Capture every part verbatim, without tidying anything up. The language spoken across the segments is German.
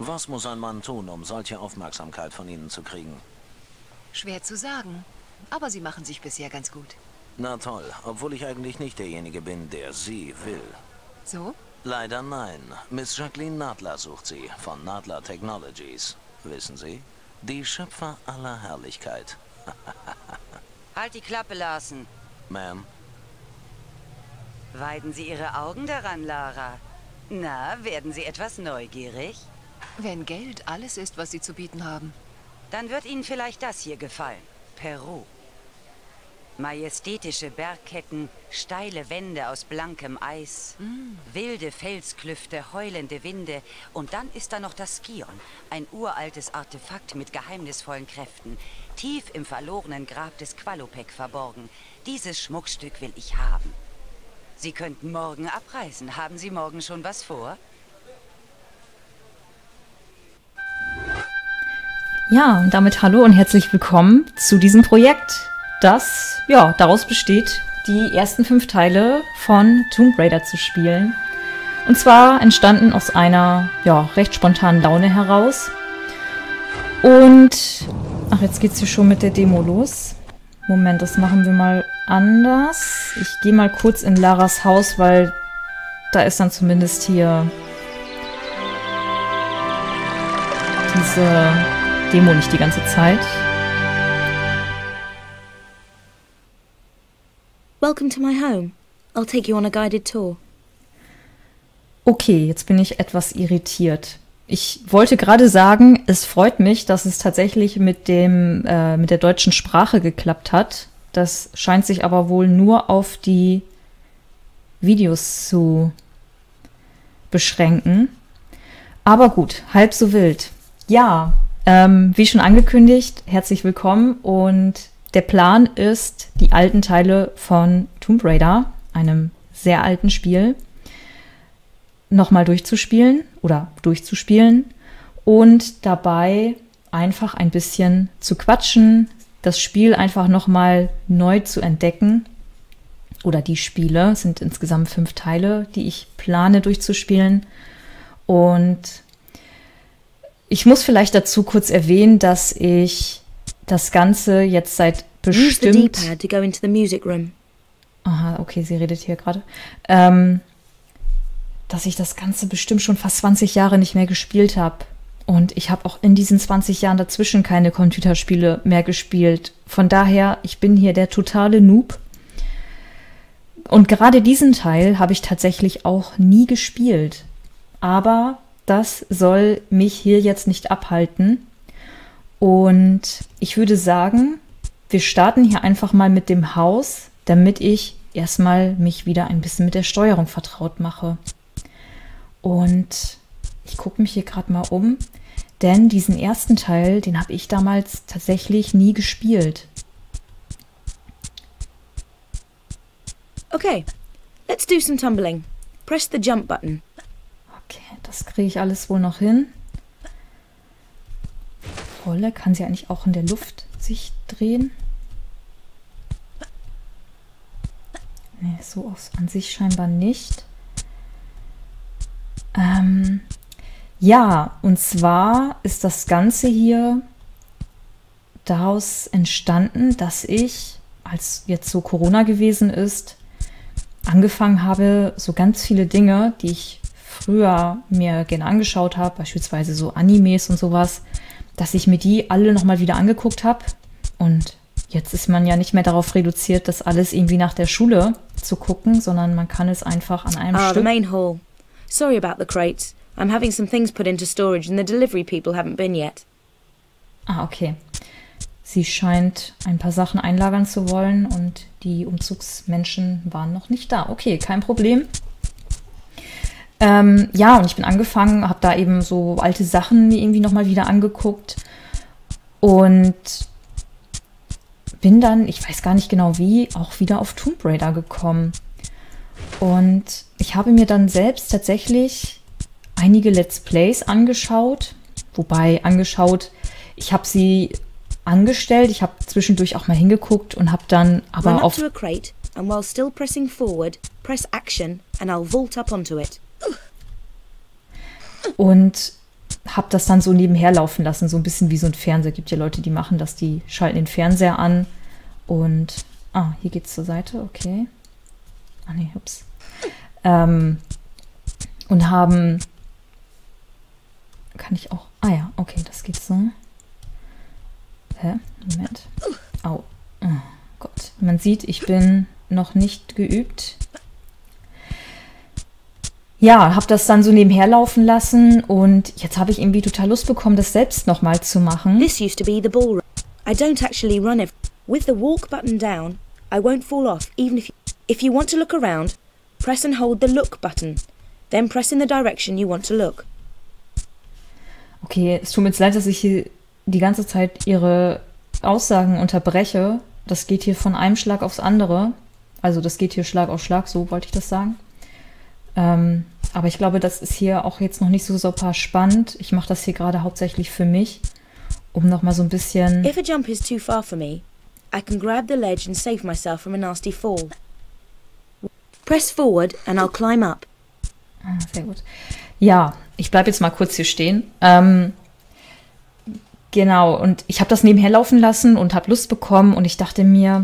Was muss ein Mann tun, um solche Aufmerksamkeit von Ihnen zu kriegen? Schwer zu sagen, aber Sie machen sich bisher ganz gut. Na toll, obwohl ich eigentlich nicht derjenige bin, der Sie will. So? Leider nein. Miss Jacqueline Nadler sucht Sie, von Nadler Technologies. Wissen Sie? Die Schöpfer aller Herrlichkeit. Halt die Klappe, Larsen. Ma'am? Weiden Sie Ihre Augen daran, Lara. Na, werden Sie etwas neugierig? Wenn Geld alles ist, was Sie zu bieten haben. Dann wird Ihnen vielleicht das hier gefallen. Peru. Majestätische Bergketten, steile Wände aus blankem Eis, mm. wilde Felsklüfte, heulende Winde und dann ist da noch das Skion, ein uraltes Artefakt mit geheimnisvollen Kräften, tief im verlorenen Grab des Qualopec verborgen. Dieses Schmuckstück will ich haben. Sie könnten morgen abreisen. Haben Sie morgen schon was vor? Ja, und damit hallo und herzlich willkommen zu diesem Projekt, das ja daraus besteht, die ersten fünf Teile von Tomb Raider zu spielen. Und zwar entstanden aus einer ja recht spontanen Laune heraus. Und ach, jetzt geht's hier schon mit der Demo los. Moment, das machen wir mal anders. Ich gehe mal kurz in Laras Haus, weil da ist dann zumindest hier diese Demo nicht die ganze Zeit. Welcome to my home. I'll take you on a guided tour. Okay, jetzt bin ich etwas irritiert. Ich wollte gerade sagen, es freut mich, dass es tatsächlich mit dem äh, mit der deutschen Sprache geklappt hat. Das scheint sich aber wohl nur auf die Videos zu beschränken. Aber gut, halb so wild. Ja, ähm, wie schon angekündigt, herzlich willkommen. Und der Plan ist, die alten Teile von Tomb Raider, einem sehr alten Spiel, nochmal durchzuspielen oder durchzuspielen und dabei einfach ein bisschen zu quatschen, das Spiel einfach nochmal neu zu entdecken. Oder die Spiele, es sind insgesamt fünf Teile, die ich plane durchzuspielen. Und ich muss vielleicht dazu kurz erwähnen, dass ich das Ganze jetzt seit bestimmt... Use the D-pad to go into the music room. Aha, okay, sie redet hier gerade. Ähm, dass ich das Ganze bestimmt schon fast zwanzig Jahre nicht mehr gespielt habe. Und ich habe auch in diesen zwanzig Jahren dazwischen keine Computerspiele mehr gespielt. Von daher, ich bin hier der totale Noob. Und gerade diesen Teil habe ich tatsächlich auch nie gespielt. Aber das soll mich hier jetzt nicht abhalten. Und ich würde sagen, wir starten hier einfach mal mit dem Haus, damit ich erstmal mich wieder ein bisschen mit der Steuerung vertraut mache. Und ich gucke mich hier gerade mal um, denn diesen ersten Teil, den habe ich damals tatsächlich nie gespielt. Okay, let's do some tumbling. Press the jump button. Okay, das kriege ich alles wohl noch hin. Rolle, kann sie eigentlich auch in der Luft sich drehen? Nee, so aus an sich scheinbar nicht. Ähm, ja, und zwar ist das Ganze hier daraus entstanden, dass ich, als jetzt so Corona gewesen ist, angefangen habe, so ganz viele Dinge, die ich früher mir gerne angeschaut habe, beispielsweise so Animes und sowas, dass ich mir die alle nochmal wieder angeguckt habe. Und jetzt ist man ja nicht mehr darauf reduziert, das alles irgendwie nach der Schule zu gucken, sondern man kann es einfach an einem Ah, Stück... the main hall. Sorry about the crates. I'm having some things put into storage and the delivery people haven't been yet. Ah, okay. Sie scheint ein paar Sachen einlagern zu wollen und die Umzugsmenschen waren noch nicht da. Okay, kein Problem. Ähm, ja, und ich bin angefangen, habe da eben so alte Sachen mir irgendwie nochmal wieder angeguckt und bin dann, ich weiß gar nicht genau wie, auch wieder auf Tomb Raider gekommen. Und ich habe mir dann selbst tatsächlich einige Let's Plays angeschaut, wobei angeschaut, ich habe sie angestellt, ich habe zwischendurch auch mal hingeguckt und habe dann aber Run up auf... to a crate and while still pressing forward, press action and I'll vault up onto it. Und habe das dann so nebenher laufen lassen, so ein bisschen wie so ein Fernseher. Gibt ja Leute, die machen das, die schalten den Fernseher an und, ah, hier geht's zur Seite, okay. Ah nee, ups. Ähm, und haben, kann ich auch, ah ja, okay, das geht so. Hä? Moment. Au. Oh Gott. Man sieht, ich bin noch nicht geübt. Ja, habe das dann so nebenher laufen lassen und jetzt habe ich irgendwie total Lust bekommen, das selbst nochmal zu machen. This used to be the ball run. I don't actually run it. With the walk button down, I won't fall off, even if you, if you want to look around, press and hold the look button. Then press in the direction you want to look. Okay, es tut mir jetzt leid, dass ich hier die ganze Zeit ihre Aussagen unterbreche. Das geht hier von einem Schlag aufs andere. Also das geht hier Schlag auf Schlag, so wollte ich das sagen. Ähm, aber ich glaube, das ist hier auch jetzt noch nicht so super spannend. Ich mache das hier gerade hauptsächlich für mich, um noch mal so ein bisschen... If a jump is too far for me, I can grab the ledge and save myself from a nasty fall. Press forward and I'll climb up. Ah, sehr gut. Ja, ich bleibe jetzt mal kurz hier stehen. Ähm, genau, und ich habe das nebenher laufen lassen und habe Lust bekommen und ich dachte mir,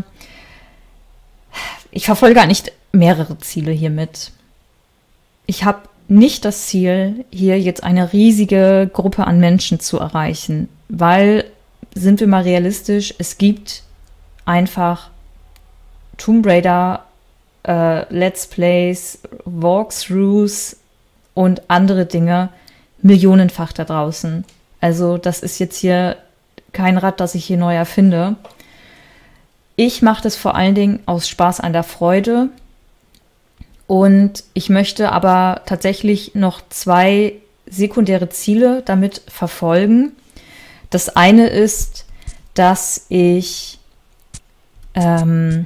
ich verfolge gar nicht mehrere Ziele hiermit. Ich habe nicht das Ziel, hier jetzt eine riesige Gruppe an Menschen zu erreichen, weil, sind wir mal realistisch, es gibt einfach Tomb Raider, äh, Let's Plays, Walkthroughs und andere Dinge millionenfach da draußen. Also das ist jetzt hier kein Rad, das ich hier neu erfinde. Ich mache das vor allen Dingen aus Spaß an der Freude. Und ich möchte aber tatsächlich noch zwei sekundäre Ziele damit verfolgen. Das eine ist, dass ich ähm,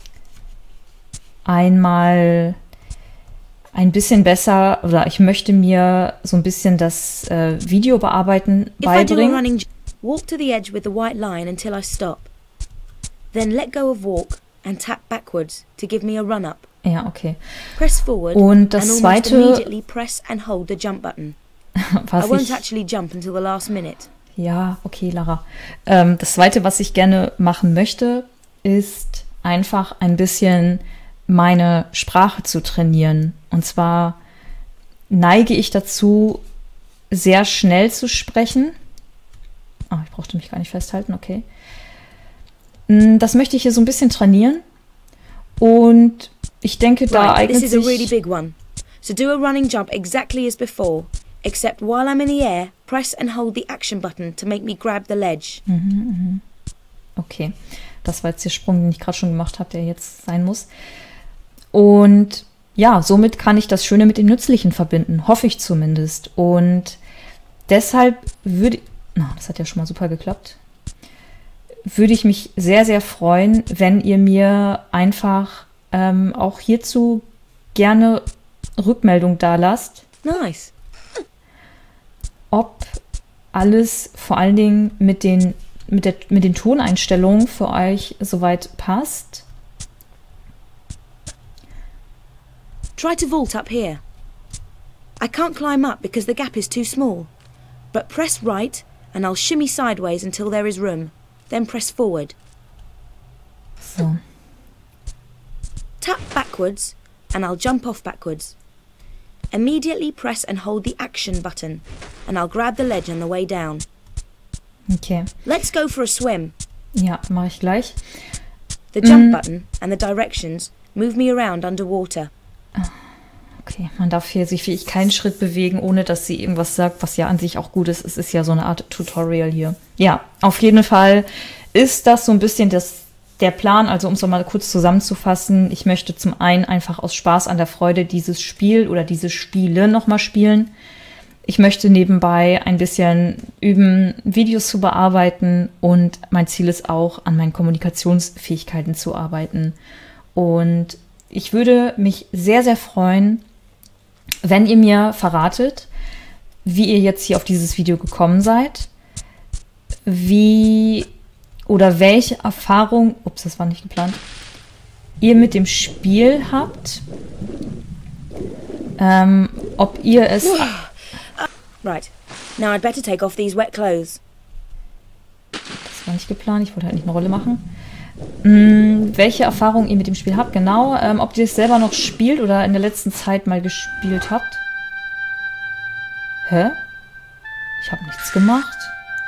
einmal ein bisschen besser, oder ich möchte mir so ein bisschen das äh, Videobearbeiten beibringen. Running, walk to the edge with the white line until I stop. Then let go of walk and tap backwards to give me a run up. Ja, okay. Press forward und das and zweite, immediately press and hold the jump button. was I won't ich, actually jump until the last minute. Ja, okay, Lara. Ähm, das zweite, was ich gerne machen möchte, ist einfach ein bisschen meine Sprache zu trainieren. Und zwar neige ich dazu, sehr schnell zu sprechen. Ah, ich brauchte mich gar nicht festhalten, okay. Das möchte ich hier so ein bisschen trainieren. Und ich denke, da right, eignet this is a really sich... big one. So do a running jump exactly as before, except while I'm in the air, press and hold the action button to make me grab the ledge. Mhm, okay, das war jetzt der Sprung, den ich gerade schon gemacht habe, der jetzt sein muss. Und ja, somit kann ich das Schöne mit dem Nützlichen verbinden, hoffe ich zumindest. Und deshalb würde... Na, das hat ja schon mal super geklappt. Würde ich mich sehr, sehr freuen, wenn ihr mir einfach ähm, auch hierzu gerne Rückmeldung dalasst. Nice. Ob alles vor allen Dingen mit den, mit der, mit den Toneinstellungen für euch soweit passt. Try to vault up here. I can't climb up because the gap is too small. But press right and I'll shimmy sideways until there is room. Then press forward. So. Tap backwards and I'll jump off backwards. Immediately press and hold the action button and I'll grab the ledge on the way down. Okay. Let's go for a swim. Ja, mache ich gleich. The jump Mm. button and the directions move me around underwater. Okay, man darf hier sich wirklich keinen Schritt bewegen, ohne dass sie irgendwas sagt, was ja an sich auch gut ist. Es ist ja so eine Art Tutorial hier. Ja, auf jeden Fall ist das so ein bisschen das, der Plan. Also um es nochmal kurz zusammenzufassen. Ich möchte zum einen einfach aus Spaß an der Freude dieses Spiel oder diese Spiele nochmal spielen. Ich möchte nebenbei ein bisschen üben, Videos zu bearbeiten. Und mein Ziel ist auch, an meinen Kommunikationsfähigkeiten zu arbeiten. Und ich würde mich sehr, sehr freuen, wenn ihr mir verratet, wie ihr jetzt hier auf dieses Video gekommen seid, wie oder welche Erfahrung, ups, das war nicht geplant, ihr mit dem Spiel habt, ähm, ob ihr es... Right. Now I'd better take off these wet clothes. Das war nicht geplant, ich wollte halt nicht eine Rolle machen. Hm, welche Erfahrungen ihr mit dem Spiel habt, genau. Ähm, ob ihr es selber noch spielt oder in der letzten Zeit mal gespielt habt. Hä? Ich habe nichts gemacht.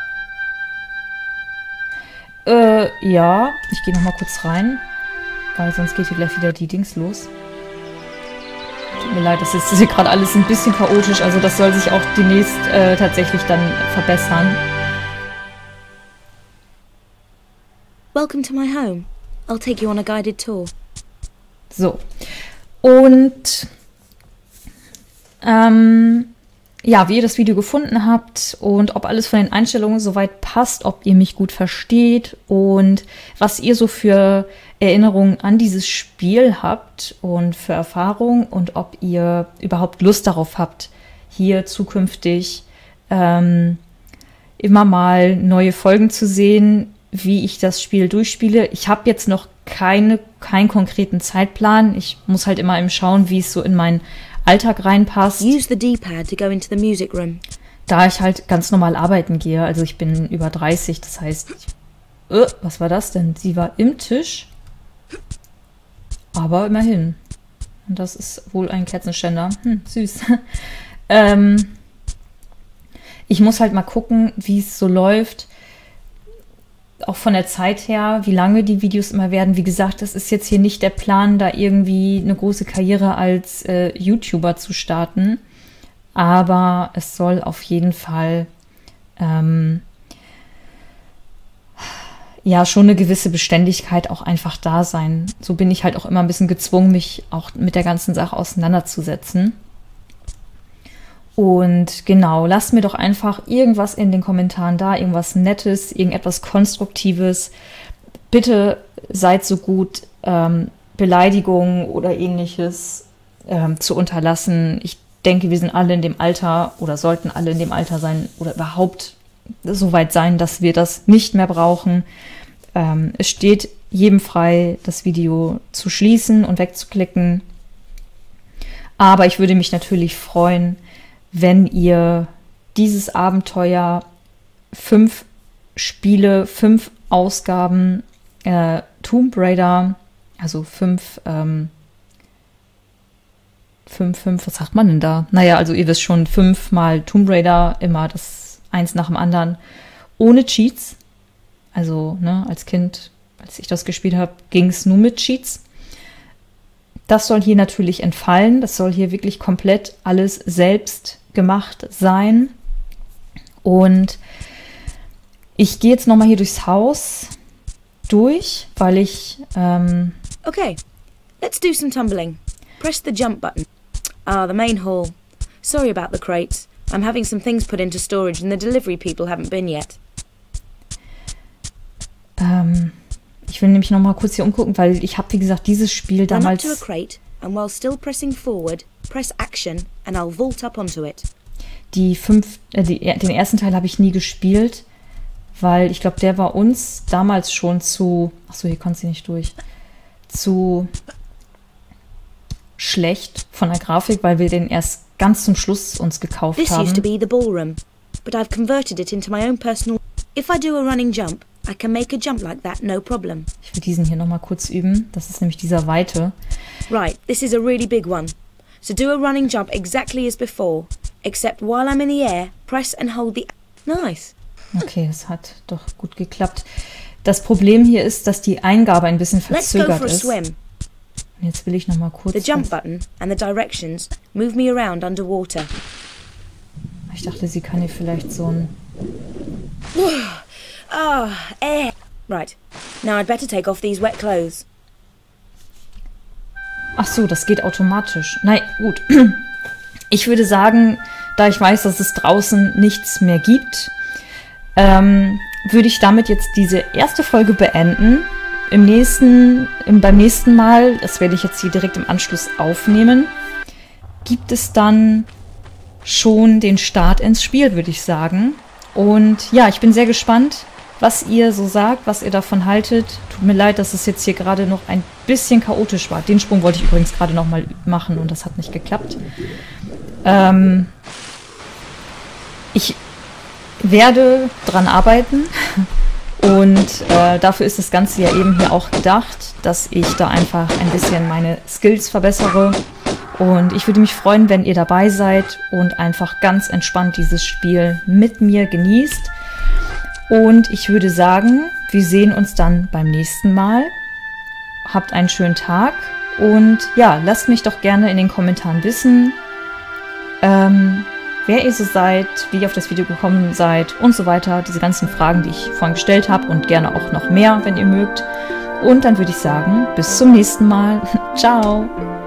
Äh, ja. Ich gehe nochmal kurz rein. Weil sonst geht hier gleich wieder die Dings los. Tut mir leid, das ist hier gerade alles ein bisschen chaotisch. Also das soll sich auch demnächst äh, tatsächlich dann verbessern. Welcome to my home. I'll take you on a guided tour. So. Und ähm, ja, wie ihr das Video gefunden habt und ob alles von den Einstellungen soweit passt, ob ihr mich gut versteht und was ihr so für Erinnerungen an dieses Spiel habt und für Erfahrungen und ob ihr überhaupt Lust darauf habt, hier zukünftig ähm, immer mal neue Folgen zu sehen, wie ich das Spiel durchspiele. Ich habe jetzt noch keine, keinen konkreten Zeitplan. Ich muss halt immer eben schauen, wie es so in meinen Alltag reinpasst. Use the D-pad to go into the music room. Da ich halt ganz normal arbeiten gehe, also ich bin über dreißig, das heißt, ich, äh, was war das denn? Sie war im Tisch, aber immerhin. Und das ist wohl ein Kerzenständer. Hm, süß. ähm, ich muss halt mal gucken, wie es so läuft. Auch von der Zeit her, wie lange die Videos immer werden. Wie gesagt, das ist jetzt hier nicht der Plan, da irgendwie eine große Karriere als äh, YouTuber zu starten. Aber es soll auf jeden Fall ähm, ja schon eine gewisse Beständigkeit auch einfach da sein. So bin ich halt auch immer ein bisschen gezwungen, mich auch mit der ganzen Sache auseinanderzusetzen. Und genau, lasst mir doch einfach irgendwas in den Kommentaren da, irgendwas Nettes, irgendetwas Konstruktives. Bitte seid so gut, ähm, Beleidigungen oder ähnliches ähm, zu unterlassen. Ich denke, wir sind alle in dem Alter oder sollten alle in dem Alter sein oder überhaupt so weit sein, dass wir das nicht mehr brauchen. Ähm, es steht jedem frei, das Video zu schließen und wegzuklicken. Aber ich würde mich natürlich freuen, wenn ihr dieses Abenteuer, fünf Spiele, fünf Ausgaben äh, Tomb Raider, also fünf, ähm, fünf, fünf, was sagt man denn da? Naja, also ihr wisst schon, fünfmal Tomb Raider, immer das eins nach dem anderen, ohne Cheats. Also, ne, als Kind, als ich das gespielt habe, ging es nur mit Cheats. Das soll hier natürlich entfallen. Das soll hier wirklich komplett alles selbst gemacht sein. Und ich gehe jetzt nochmal hier durchs Haus durch, weil ich... Ähm Okay, let's do some tumbling. Press the jump button. Ah, the main hall. Sorry about the crates. I'm having some things put into storage and the delivery people haven't been yet. Ähm... Ich will nämlich noch mal kurz hier umgucken, weil ich habe, wie gesagt, dieses Spiel damals... Run up to a crate and while still pressing forward, press action and I'll vault up onto it. Die fünf, äh, die, den ersten Teil habe ich nie gespielt, weil ich glaube, der war uns damals schon zu... Achso, hier konntest du nicht durch. Zu schlecht von der Grafik, weil wir den erst ganz zum Schluss uns gekauft This haben. used to be the ballroom, but I've converted it into my own personal... If I do a running jump, I can make a jump like that, no problem. Ich will diesen hier nochmal kurz üben. Das ist nämlich dieser Weite. Right, this is a really big one. So do a running jump exactly as before, except while I'm in the air, press and hold the... Nice. Okay, das hat doch gut geklappt. Das Problem hier ist, dass die Eingabe ein bisschen Let's go verzögert for a ist. swim. Jetzt will ich nochmal kurz... The jump button and the directions move me around underwater. Ich dachte, sie kann hier vielleicht so ein... Ah, air. Right, now I'd better take off these wet clothes. Ach so, das geht automatisch. Nein, gut. Ich würde sagen, da ich weiß, dass es draußen nichts mehr gibt, ähm, würde ich damit jetzt diese erste Folge beenden. Im nächsten, im, beim nächsten Mal, das werde ich jetzt hier direkt im Anschluss aufnehmen, gibt es dann schon den Start ins Spiel, würde ich sagen. Und ja, ich bin sehr gespannt, was ihr so sagt, was ihr davon haltet. Tut mir leid, dass es jetzt hier gerade noch ein bisschen chaotisch war. Den Sprung wollte ich übrigens gerade noch mal machen und das hat nicht geklappt. Ähm ich werde dran arbeiten. Und äh, dafür ist das Ganze ja eben hier auch gedacht, dass ich da einfach ein bisschen meine Skills verbessere. Und ich würde mich freuen, wenn ihr dabei seid und einfach ganz entspannt dieses Spiel mit mir genießt. Und ich würde sagen, wir sehen uns dann beim nächsten Mal. Habt einen schönen Tag und ja, lasst mich doch gerne in den Kommentaren wissen, ähm, wer ihr so seid, wie ihr auf das Video gekommen seid und so weiter. Diese ganzen Fragen, die ich vorhin gestellt habe und gerne auch noch mehr, wenn ihr mögt. Und dann würde ich sagen, bis zum nächsten Mal. Ciao!